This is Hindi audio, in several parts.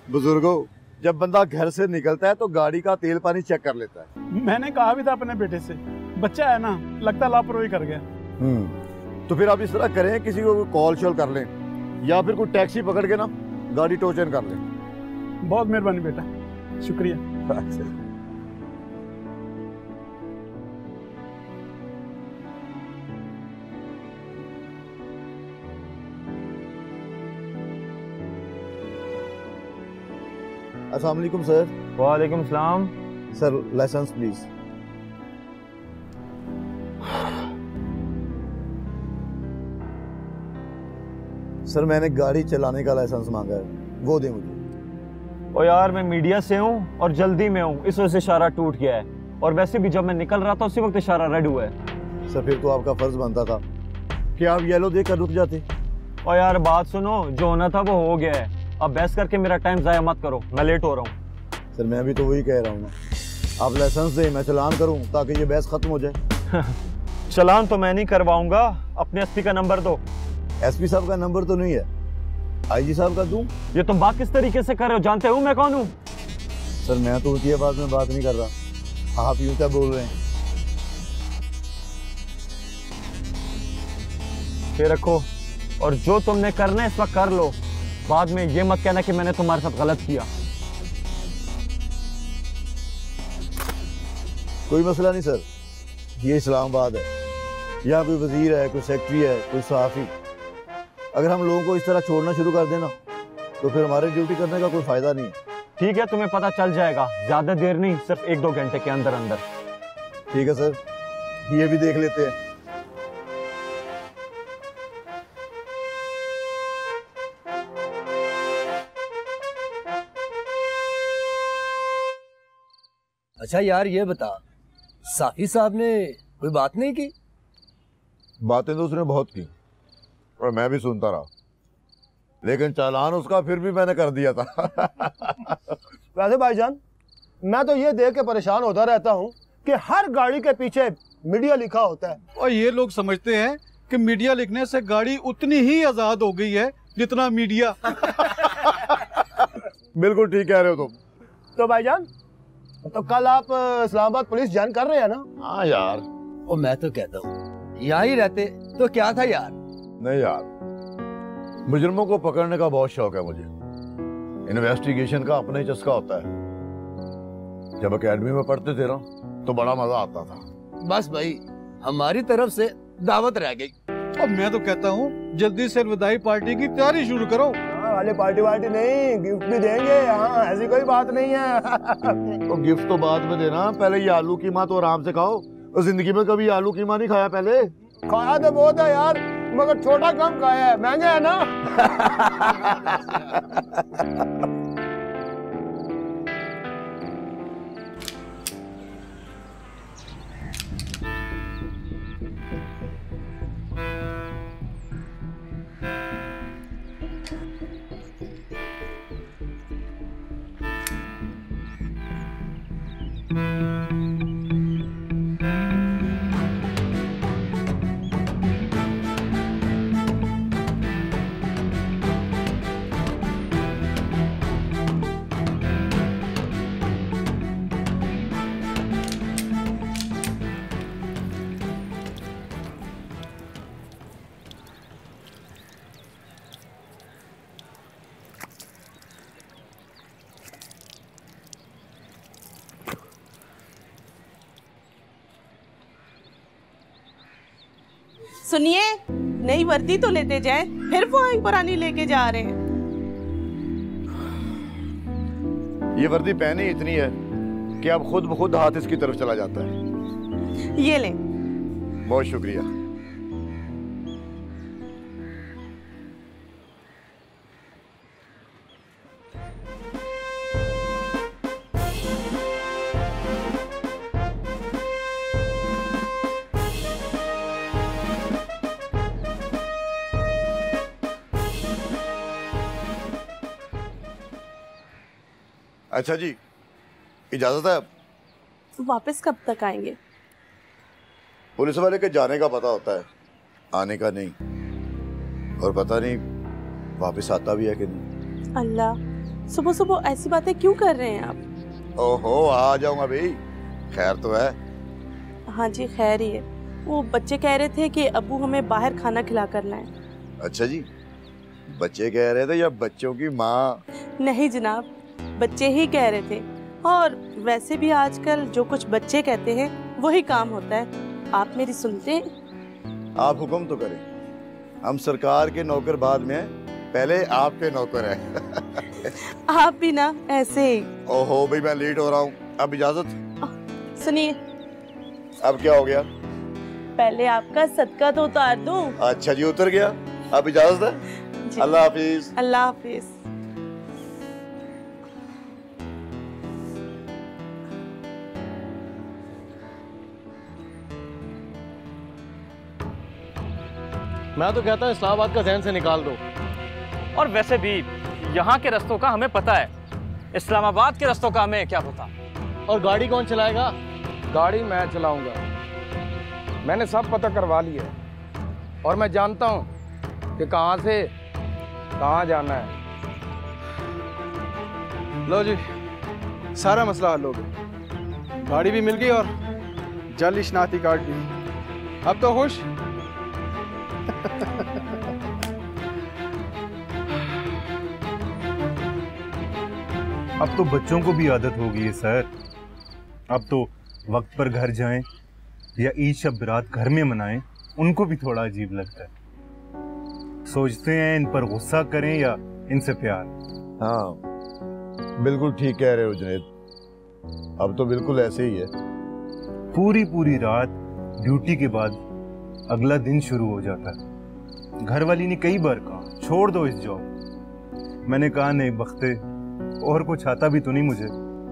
बुजुर्गों, जब बंदा घर से निकलता है तो गाड़ी का तेल पानी चेक कर लेता है। मैंने कहा भी था अपने बेटे से, बच्चा है ना, लगता लापरवाही कर गया। तो फिर आप इस तरह करें, किसी को कॉल शॉल कर लें या फिर कोई टैक्सी पकड़ के ना गाड़ी टोचन कर लें। बहुत मेहरबानी बेटा, शुक्रिया। अस्सलाम वालेकुम सर। वालेकुम सलाम। Sir licence please. सर मैंने गाड़ी चलाने का लाइसेंस मांगा है, वो दे मुझे। ओ यार, मैं मीडिया से हूँ और जल्दी में हूँ, इस वजह से इशारा टूट गया है। और वैसे भी जब मैं निकल रहा था उसी वक्त इशारा रेड हुआ है। सर फिर तो आपका फर्ज बनता था कि आप येलो देकर रुक जाते। और यार बात सुनो, जो होना था वो हो गया है। अब बहस करके मेरा टाइम जाया मत करो, मैं लेट हो रहा हूँ। सर मैं भी तो वही कह रहा हूँ ना, आप लाइसेंस दें, मैं चलान करूँ ताकि ये बहस खत्म हो जाए। चलान तो मैं नहीं करवाऊंगा, अपने एसपी का नंबर दो। एसपी साहब का नंबर तो नहीं है, आईजी साहब का दूं? ये तुम बात किस तरीके से कर रहे हो, जानते हो मैं कौन हूँ? सर मैं तो उनकी आवाज में बात नहीं कर रहा, आप यूं क्या बोल रहे हैं? फिर रखो, और जो तुमने करना है इस वक्त कर लो, बाद में ये मत कहना कि मैंने तुम्हारे साथ गलत किया। कोई मसला नहीं सर, ये इस्लामाबाद है, यहाँ कोई वजीर है, कोई सेक्रेटरी है, कोई सहाफी। अगर हम लोगों को इस तरह छोड़ना शुरू कर देना तो फिर हमारे ड्यूटी करने का कोई फायदा नहीं है। ठीक है, तुम्हें पता चल जाएगा, ज्यादा देर नहीं, सिर्फ 1-2 घंटे के अंदर अंदर। ठीक है सर, ये भी देख लेते हैं। अच्छा यार ये बता, साफी साहब ने कोई बात नहीं की? बातें तो उसने बहुत की और मैं भी सुनता रहा, लेकिन चालान उसका फिर भी मैंने कर दिया था। वैसे भाईजान, मैं तो ये देख के परेशान होता रहता हूँ कि हर गाड़ी के पीछे मीडिया लिखा होता है, और ये लोग समझते हैं कि मीडिया लिखने से गाड़ी उतनी ही आजाद हो गई है जितना मीडिया। बिल्कुल ठीक कह रहे हो तुम। तो भाईजान, तो कल आप इस्लामाबाद पुलिस ज्वाइन कर रहे हैं ना? हाँ यार। और मैं तो कहता हूँ यहाँ ही रहते तो क्या था यार। नहीं यार, मुजरिमों को पकड़ने का बहुत शौक है मुझे। इन्वेस्टिगेशन का अपना ही चस्का होता है। जब एकेडमी में पढ़ते थे ना तो बड़ा मजा आता था। बस भाई, हमारी तरफ से दावत रह गई। अब मैं तो कहता हूँ जल्दी से विदाई पार्टी की तैयारी शुरू करो। वाले पार्टी वार्टी नहीं, गिफ्ट भी देंगे। हाँ, ऐसी कोई बात नहीं है। तो गिफ्ट तो बाद में देना, पहले ये आलू कीमा तो आराम से खाओ। तो जिंदगी में कभी आलू कीमा नहीं खाया पहले? खाया तो बहुत है यार, मगर छोटा कम खाया है, महंगा है ना। सुनिए, नई वर्दी तो लेते जाए, फिर वो एक पुरानी लेके जा रहे हैं। ये वर्दी पहनी इतनी है कि अब खुद ब खुद हाथ इसकी तरफ चला जाता है। ये लें। बहुत शुक्रिया। अच्छा जी, इजाजत है? वापस कब तक आएंगे? पुलिस वाले के जाने का पता होता है, आने का नहीं। और पता नहीं वापस आता भी है कि नहीं। अल्लाह, सुबह सुबह ऐसी बातें क्यों कर रहे हैं आप? ओहो, आ जाऊंगा भाई, खैर तो है। हाँ जी, खैर ही है। वो बच्चे कह रहे थे कि अब्बू हमें बाहर खाना खिला कर लाएं। अच्छा जी, बच्चे कह रहे थे या बच्चों की माँ? नहीं जनाब, बच्चे ही कह रहे थे। और वैसे भी आजकल जो कुछ बच्चे कहते हैं वही काम होता है। आप मेरी सुनते हैं? आप हुक्म तो करें, हम सरकार के नौकर बाद में हैं, पहले आपके नौकर हैं। आप भी ना ऐसे ही। ओहो भाई, मैं लेट हो रहा हूँ, अब इजाजत। सुनिए, अब क्या हो गया? पहले आपका सदका तो उतार दूं। अच्छा जी, उतर गया, अब इजाजत है। जी। अल्लाह हाफिज। अल्लाह हाफिज। मैं तो कहता हूँ इस्लामाबाद का जहन से निकाल दो। और वैसे भी यहाँ के रास्तों का हमें पता है, इस्लामाबाद के रास्तों का हमें क्या पता। और गाड़ी कौन चलाएगा? गाड़ी मैं चलाऊंगा, मैंने सब पता करवा लिया है और मैं जानता हूँ कि कहाँ से कहाँ जाना है। लो जी, सारा मसला हल हो गया, गाड़ी भी मिल गई और जाली शनाख्ती कार्ड भी। अब तो खुश? अब तो बच्चों को भी आदत हो गई है सर। अब तो वक्त पर घर जाएं या ईद शब रात घर में मनाएं, उनको भी थोड़ा अजीब लगता है। सोचते हैं इन पर गुस्सा करें या इनसे प्यार। हाँ, बिल्कुल ठीक कह रहे हो जुनेद, अब तो बिल्कुल ऐसे ही है। पूरी रात ड्यूटी के बाद अगला दिन शुरू हो जाता है। घर वाली ने कई बार कहा छोड़ दो इस जॉब। मैंने कहा नहीं बख्ते, और कुछ आता भी तो नहीं मुझे।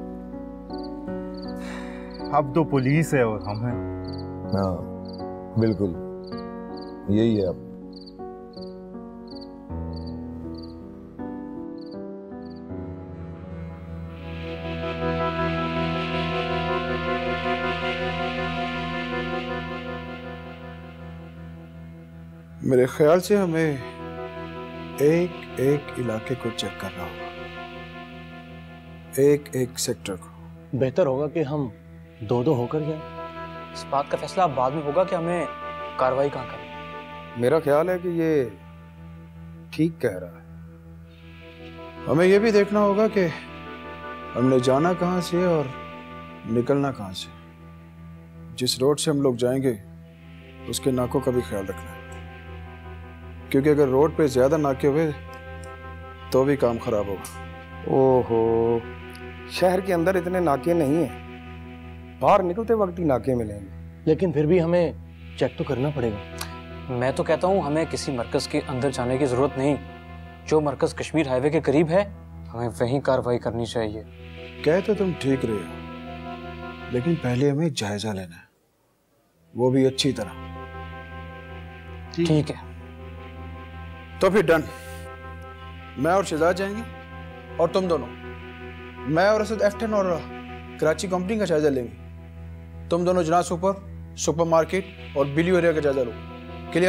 अब तो पुलिस है और हम हैं। हाँ बिल्कुल, यही है अब। मेरे ख्याल से हमें एक एक इलाके को चेक करना होगा, एक एक सेक्टर को। बेहतर होगा कि हम दो दो होकर जाएं। इस बात का फैसला बाद में होगा कि हमें कार्रवाई कहाँ करनी। मेरा ख्याल है कि ये ठीक कह रहा है। हमें ये भी देखना होगा कि हमने जाना कहाँ से और निकलना कहाँ से। जिस रोड से हम लोग जाएंगे उसके नाकों का भी ख्याल रखना है, क्योंकि अगर रोड पे ज्यादा नाके हुए तो भी काम खराब होगा। ओहो, शहर के अंदर इतने नाके नहीं हैं, बाहर निकलते वक्त ही नाके मिलेंगे। लेकिन फिर भी हमें चेक तो करना पड़ेगा। मैं तो कहता हूँ हमें किसी मरकज के अंदर जाने की जरूरत नहीं। जो मरकज कश्मीर हाईवे के करीब है, हमें वहीं कार्रवाई करनी चाहिए। कह तो तुम ठीक रहे हो, लेकिन पहले हमें जायजा लेना है, वो भी अच्छी तरह। ठीक है, तो फिर डन। मैं और शहजाद जाएंगे और तुम दोनों, मैं और असद F10 और कराची कंपनी का जायजा लेंगे। तुम दोनों जना सुपर मार्केट और बिलियो एरिया का जायजा लो। क्लियर?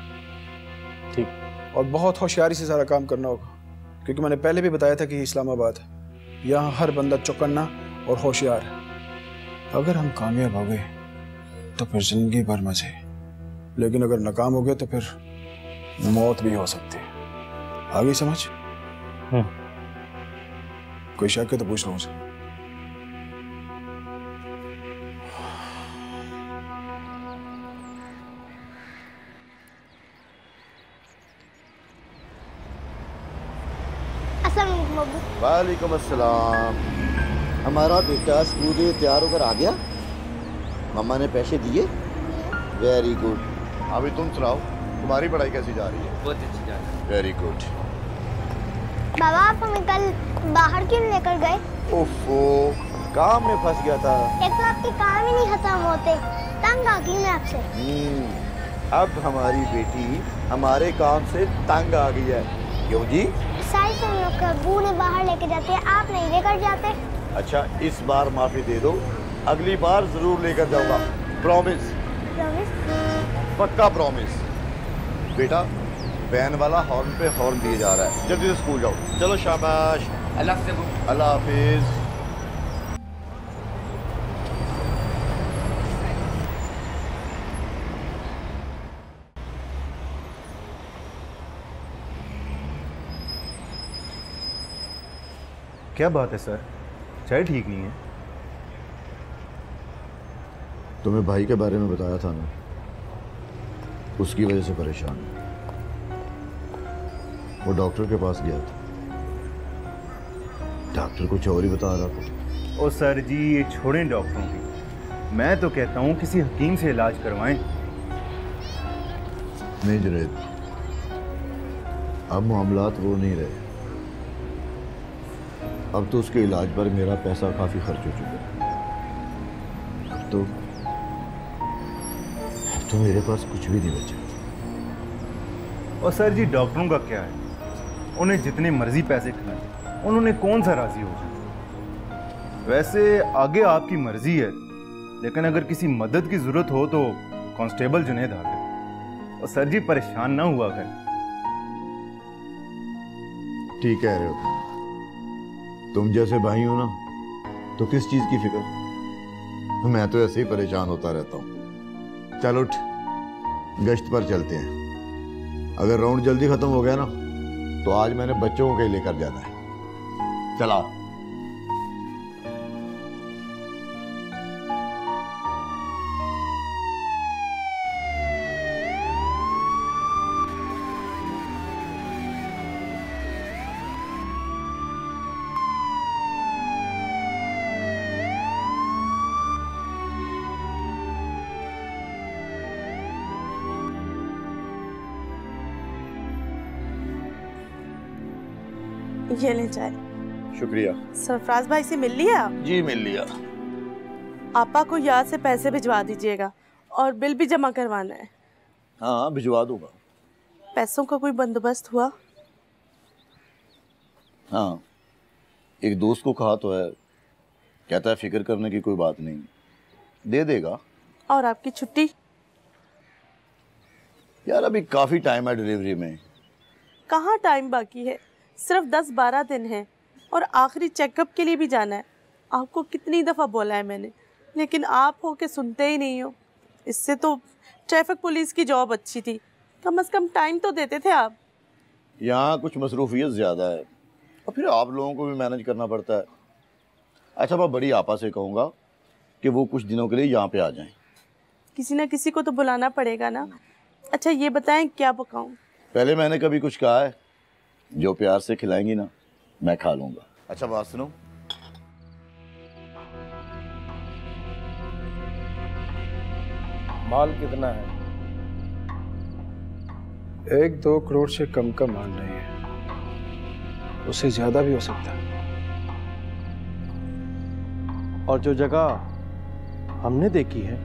ठीक। और बहुत होशियारी से सारा काम करना होगा, क्योंकि मैंने पहले भी बताया था कि इस्लामाबाद है, यहाँ हर बंदा चौकन्ना और होशियार है। अगर हम कामयाब हो गए तो फिर जिंदगी भर मजे, लेकिन अगर नाकाम हो गए तो फिर मौत भी हो सकती है। आगे समझ? कोई शक है तो पूछ लो मुझे। वालेकुम अस्सलाम। हमारा बेटा स्कूल के लिए तैयार होकर आ गया? मम्मा ने पैसे दिए? Very good. अभी तुम सुनाओ, तुम्हारी पढ़ाई कैसी जा रही है? बहुत अच्छी जा रही है। Very good. बाबा, आप हमें कल बाहर क्यों लेकर गए? ओफो, काम में फंस गया था। एक तो आपके काम ही नहीं खत्म होते, तंग आ गई मैं आपसे। अब हमारी बेटी हमारे काम से तंग आ गई है। क्यों जी? सारी से लोग अब्बू ने बाहर लेके जाते हैं, आप नहीं लेकर जाते। अच्छा, इस बार माफी दे दो, अगली बार जरूर लेकर जाऊंगा। प्रॉमिस? प्रॉमिस? पक्का प्रॉमिस। बेटा, वैन वाला हॉर्न पे हॉर्न दिए जा रहा है, जल्दी से स्कूल जाओ। चलो शाबाश। अल्लाह से अल्लाह हाफिज। क्या बात है सर, चाय ठीक नहीं है? तुम्हें भाई के बारे में बताया था ना, उसकी वजह से परेशान हूं। वो डॉक्टर के पास गया था, डॉक्टर कुछ और ही बता रहा था। ओ सर जी, ये छोड़ें डॉक्टरों की, मैं तो कहता हूँ किसी हकीम से इलाज करवाएं। नहीं जुनैद, अब मामलात वो नहीं रहे। अब तो उसके इलाज पर मेरा पैसा काफी खर्च हो चुका है। अब तो मेरे पास कुछ भी नहीं बचा। और सर जी, डॉक्टरों का क्या है, उन्हें जितने मर्जी पैसे खिलाएं, उन्होंने कौन सा राजी हो जाए। वैसे आगे आपकी मर्जी है, लेकिन अगर किसी मदद की जरूरत हो तो कांस्टेबल जुनैद हाजिर। और सर जी, परेशान ना हुआ कर। ठीक कह रहे हो तुम जैसे भाई हो ना, तो किस चीज की फिक्र। मैं तो ऐसे ही परेशान होता रहता हूँ। चल उठ, गश्त पर चलते हैं। अगर राउंड जल्दी खत्म हो गया ना, तो आज मैंने बच्चों को कहीं लेकर जाना है। चला। ये ले चाय। शुक्रिया। सरफराज भाई से मिल लिया? जी मिल लिया। आपा को याद से पैसे भिजवा दीजिएगा और बिल भी जमा करवाना है। हाँ भिजवा दूंगा। पैसों का कोई बंदोबस्त हुआ? हाँ, एक दोस्त को कहा तो है, कहता है फिक्र करने की कोई बात नहीं, दे देगा। और आपकी छुट्टी? यार अभी काफी टाइम है डिलीवरी में। कहाँ टाइम बाकी है, सिर्फ 10-12 दिन है और आखिरी चेकअप के लिए भी जाना है। आपको कितनी दफ़ा बोला है मैंने, लेकिन आप हो के सुनते ही नहीं हो। इससे तो ट्रैफिक पुलिस की जॉब अच्छी थी, कम से कम टाइम तो देते थे आप। यहाँ कुछ मसरूफियत ज़्यादा है और फिर आप लोगों को भी मैनेज करना पड़ता है। अच्छा, मैं बड़ी आपा से कहूँगा कि वो कुछ दिनों के लिए यहाँ पे आ जाएं। किसी ना किसी को तो बुलाना पड़ेगा ना। अच्छा ये बताएं क्या पकाऊं? पहले मैंने कभी कुछ कहा है? जो प्यार से खिलाएंगी ना, मैं खा लूंगा। अच्छा बात सुनो, माल कितना है? 1-2 करोड़ से कम का माल नहीं है, उससे ज्यादा भी हो सकता है। और जो जगह हमने देखी है,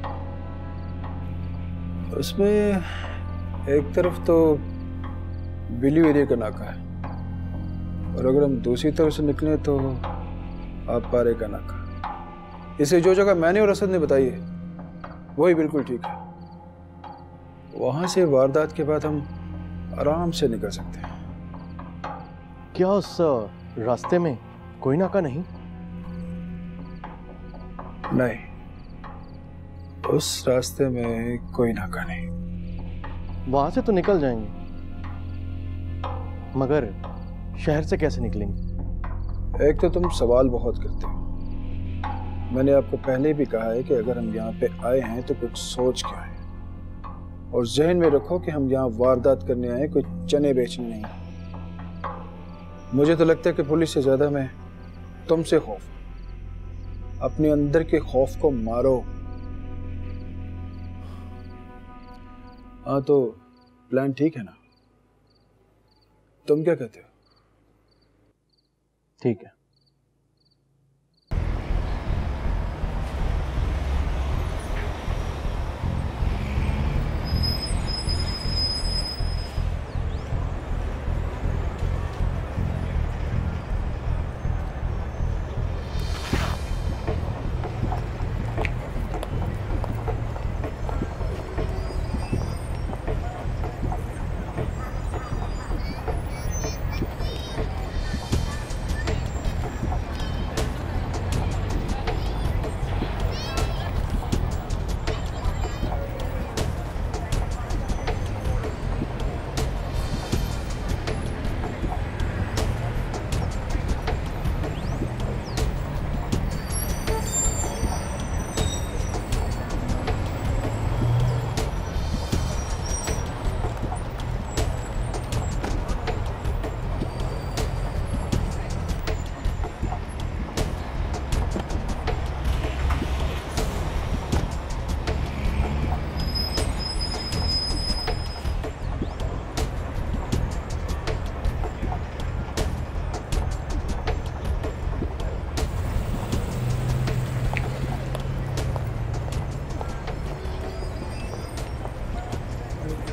उसमें एक तरफ तो बिली एरिया का नाका है और अगर हम दूसरी तरफ से निकले तो आप पारे का नाका। इसे जो जगह मैंने और असद ने बताई है वही बिल्कुल ठीक है। वहां से वारदात के बाद हम आराम से निकल सकते हैं। क्या उस रास्ते में कोई नाका नहीं? नहीं, उस रास्ते में कोई नाका नहीं। वहां से तो निकल जाएंगे, मगर शहर से कैसे निकलेंगे? एक तो तुम सवाल बहुत करते हो। मैंने आपको पहले भी कहा है कि अगर हम यहाँ पे आए हैं तो कुछ सोच के आए, और जहन में रखो कि हम यहाँ वारदात करने आए, कोई चने बेचने नहीं। मुझे तो लगता है कि पुलिस से ज्यादा मैं तुमसे खौफ। अपने अंदर के खौफ को मारो। हाँ तो प्लान ठीक है ना? तुम क्या कहते हो? ठीक है।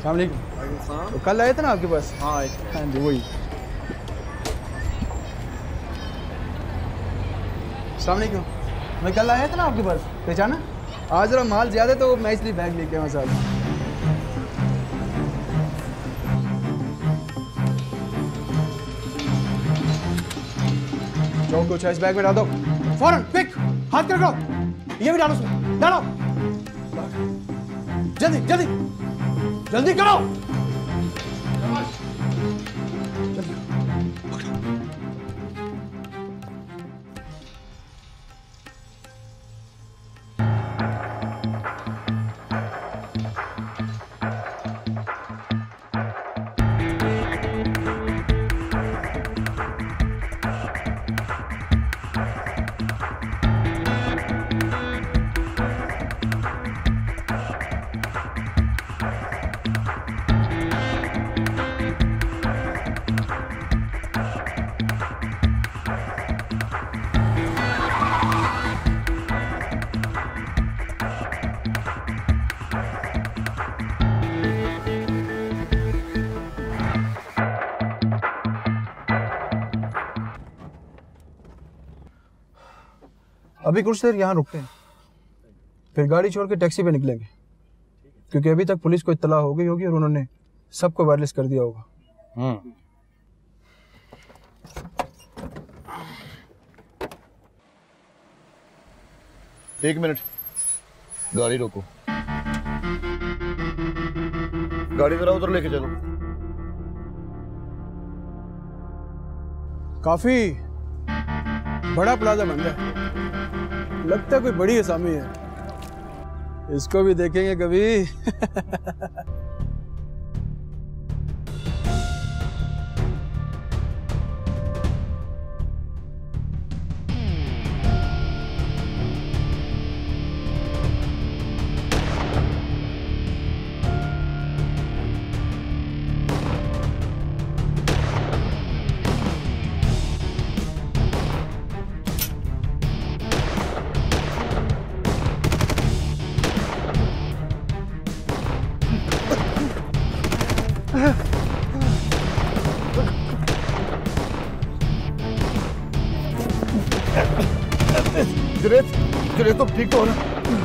तो कल आए थे ना आपके पास? हाँ जी वही। सलामकुम। मैं कल आया था ना आपके पास, पहचाना? आज जरा माल ज्यादा तो मैं इसलिए बैग लेके आया साथ। जो कुछ है इस बैग में डाल दो फौरन, क्विक, हाथ कर करो, ये भी डालो उसमें, डालो जल्दी जल्दी जल्दी करो। अभी कुछ देर यहाँ रुकते हैं, फिर गाड़ी छोड़ के टैक्सी पे निकलेंगे, क्योंकि अभी तक पुलिस को इत्तला हो गई होगी और उन्होंने सबको वायरलेस कर दिया होगा। एक मिनट, गाड़ी रोको, गाड़ी जरा उधर लेके चलो। काफी बड़ा प्लाजा बन रहा है, लगता है कोई बड़ी असामी है। इसको भी देखेंगे कभी। जुनेद तुम ठीक हो ना?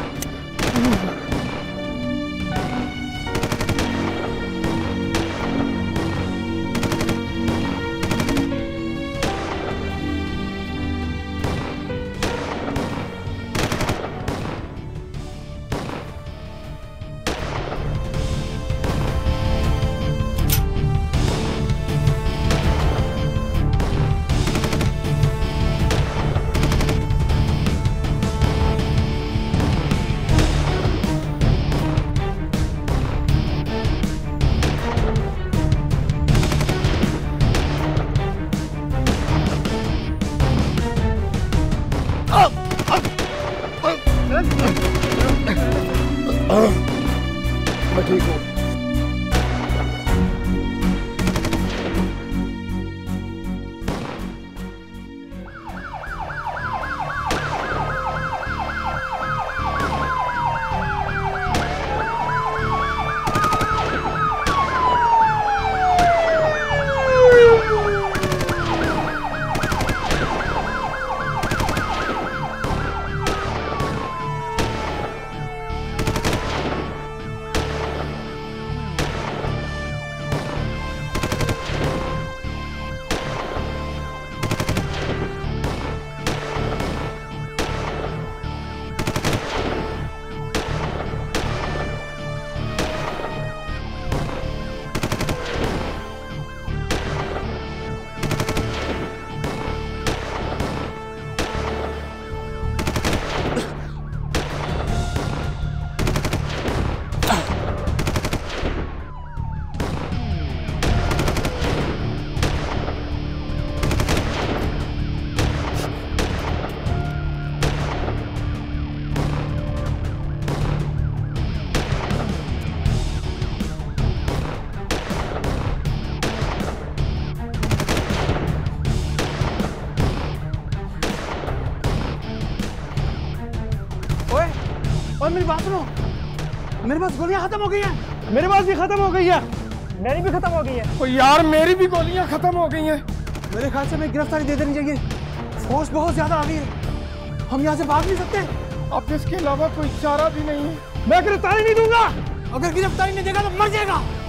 मैं ठीक हूँ। और मेरी बात सुनो, मेरे पास गोलियां खत्म हो गई हैं। मेरे पास भी खत्म हो गई है। मेरी भी खत्म हो गई है। ओ यार मेरी भी गोलियां खत्म हो गई हैं। मेरे ख्याल से हमें गिरफ्तारी दे देनी चाहिए। फोर्स बहुत ज्यादा आ गई है, हम यहाँ से भाग नहीं सकते। अब इसके अलावा कोई चारा भी नहीं है। मैं गिरफ्तारी नहीं दूंगा। अगर गिरफ्तारी नहीं देगा तो मर जाएगा।